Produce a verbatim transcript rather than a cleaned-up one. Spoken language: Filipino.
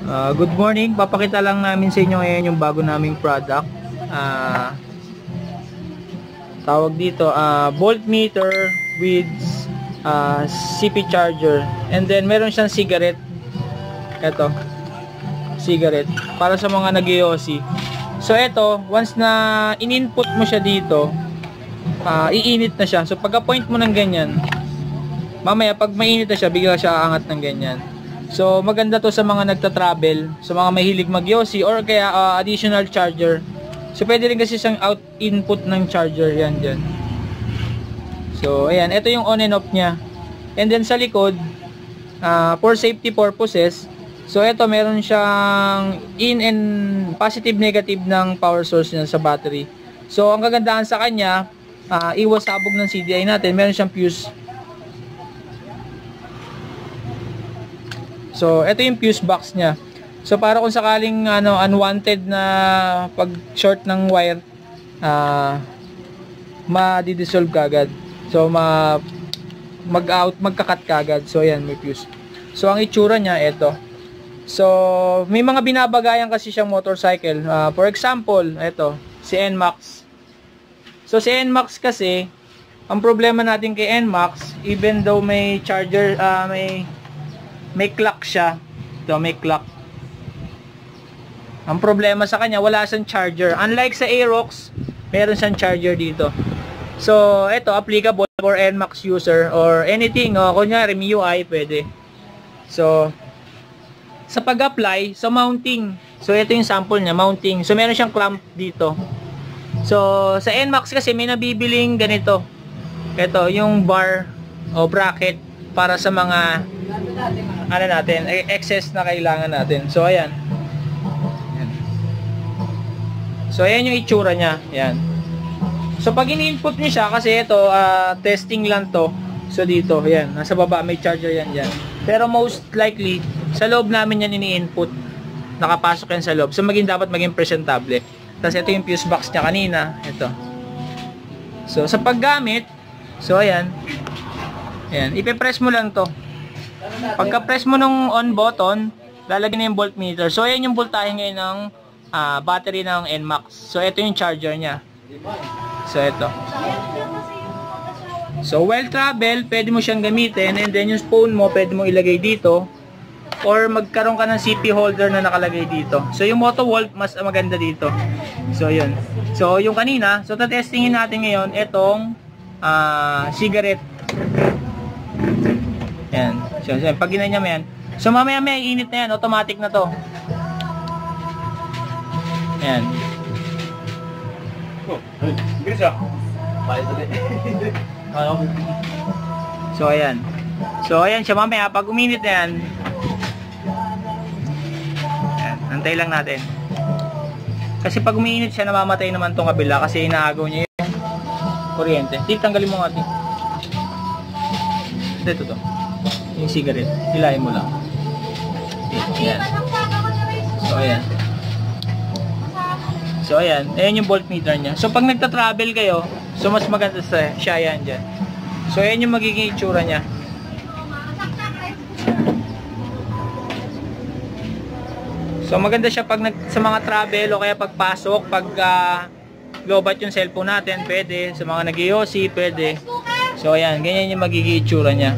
Uh, good morning, papakita lang namin sa inyo ngayon yung bago naming product. Uh, tawag dito, uh, voltmeter with uh, C P charger. And then meron siyang cigarette. Ito, cigarette para sa mga nag-O C. So ito, once na in-input mo siya dito, uh, iinit na siya. So pagka-point mo ng ganyan, mamaya pag mainit na siya, bigla siya aangat ng ganyan. So maganda to sa mga nagta-travel, sa mga mahilig mag-O C or kaya uh, additional charger. So pwede rin kasi siyang out input ng charger yan dyan. So ayan, ito yung on and off niya. And then sa likod, uh, for safety purposes, so ito meron siyang in and positive negative ng power source niya sa battery. So ang kagandahan sa kanya, uh, iwas sabog ng C D I natin, meron siyang fuse. So, ito yung fuse box niya. So, para kung sakaling ano, unwanted na pag short ng wire, uh, ma-dissolve kagad. So, ma mag-out, magkakat kagad. So, ayan, may fuse. So, ang itsura niya, ito. So, may mga binabagayan kasi siyang motorcycle. Uh, for example, ito, si N MAX. So, si N MAX kasi, ang problema natin kay N MAX, even though may charger, uh, may may clock siya. Ito, may clock. Ang problema sa kanya, wala siyang charger. Unlike sa Aerox, meron siyang charger dito. So, ito, applicable for N MAX user or anything. O, kunyari, M I U I, pwede. So, sa pag-apply, sa mounting. So, ito yung sample niya, mounting. So, meron siyang clamp dito. So, sa N MAX kasi, may nabibiling ganito. Ito, yung bar o bracket para sa mga ano natin, excess na kailangan natin. So ayan. Ayan. So ayan yung itsura niya. Ayan. So pag in-input niyo siya, kasi ito uh, testing lang to. So dito, ayan, nasa baba may charger yan diyan. Pero most likely sa loob namin yan ini-input. Nakapasok yan sa loob. So maging dapat maging presentable. Tapos ito yung fuse box niya kanina, ito. So sa paggamit, so ayan. Ayan, ipe-press mo lang to. Pagka-press mo nung on button, lalagyan na yung voltmeter. So, ayan yung voltahe ngayon ng uh, battery ng N MAX. So, ito yung charger niya. So, ito. So, while travel, pwede mo siyang gamitin. And then, yung phone mo, pwede mo ilagay dito. Or, magkaroon ka ng C P holder na nakalagay dito. So, yung Motovolt, mas maganda dito. So, yun. So, yung kanina, so, tatestingin natin ngayon, itong uh, cigarette. Yan. So, so, pag ginanya mo yan. So, mamaya may init na yan. Automatic na to. Yan. Oh, bilis ah. So, ayan. So, ayan siya mamaya. Pag uminit na yan, yan. Antay lang natin. Kasi pag uminit siya, namamatay naman tong kabila kasi inaagaw niya yung kuryente. Tip, tanggalin mo nga ito. Ito to. Yung cigarette, hilahin mo lang. Okay, ayan. So ayan. So ayan, ayan yung voltmeter niya. So pag nagta-travel kayo, so mas maganda sa siya yan dyan. So ayan yung magiging itsura niya. So maganda siya pag nag, sa mga travel o kaya pagpasok, pag uh, lobat yung cellphone natin, pwede. Sa mga nag-O C, pwede. So ayan, ganyan yung magiging itsura niya.